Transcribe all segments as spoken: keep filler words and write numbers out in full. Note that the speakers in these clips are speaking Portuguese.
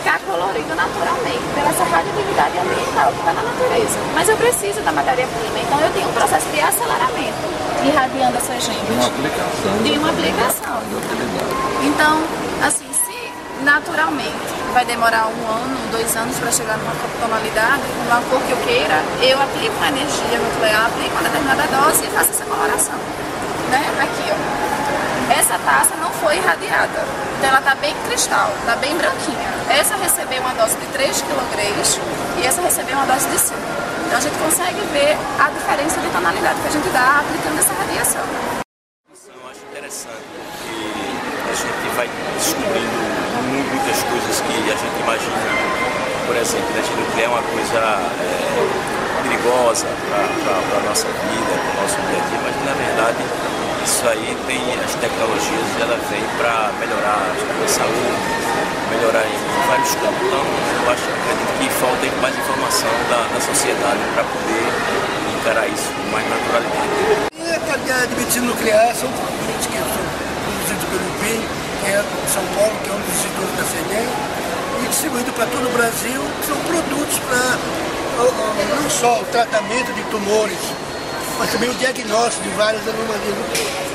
ficar colorido naturalmente, pela essa radioatividade ambiental que está na natureza. Mas eu preciso da matéria-prima, então eu tenho um processo de aceleramento, irradiando essas gemas. Uma aplicação. De uma aplicação. Então, assim, se naturalmente vai demorar um ano, dois anos para chegar numa tonalidade, numa cor que eu queira, eu aplico uma energia nuclear, aplico uma determinada dose e faço essa coloração. Né? Aqui, ó. Essa taça não foi irradiada, então ela está bem cristal, está bem branquinha. Essa recebeu uma dose de três quilogramas e essa recebeu uma dose de cinco. Então a gente consegue ver a diferença de tonalidade que a gente dá aplicando essa radiação. Eu acho interessante que a gente vai descobrindo muitas coisas que a gente imagina. Por exemplo, a energia nuclear é uma coisa é, perigosa para a nossa vida, para o nosso dia a dia, mas na verdade isso aí tem as tecnologias e ela vem para melhorar a saúde, melhorar em vários campos. Então eu acho, acredito que falta mais informação da, da sociedade para poder encarar isso com mais naturalidade. E a cadeia de medicina nuclear são produtos que são produzidos pelo I P E M, que é de São Paulo, que é um dos institutos da FENEM, e distribuídos para todo o Brasil. São produtos para não só o tratamento de tumores, mas também o diagnóstico de várias anomalias nucleares.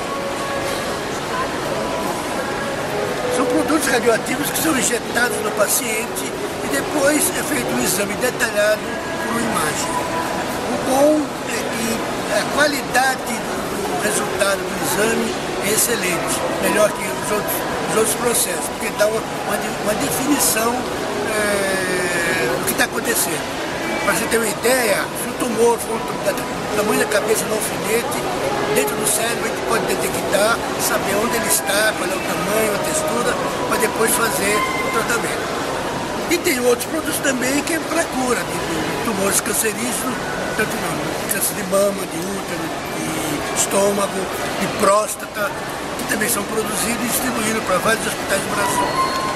São produtos radioativos que são injetados no paciente e depois é feito um exame detalhado por uma imagem. O bom é que a qualidade do resultado do exame é excelente, melhor que os outros, os outros processos, porque dá uma, uma, uma definição é, do que está acontecendo. Para você ter uma ideia, se o tumor for do tamanho da cabeça do alfinete, dentro do cérebro a gente pode detectar, saber onde ele está, qual é o tamanho, a textura, para depois fazer o tratamento. E tem outros produtos também que é para cura de, de tumores cancerígenos, tanto no câncer de mama, de útero, de estômago, de próstata, que também são produzidos e distribuídos para vários hospitais do Brasil.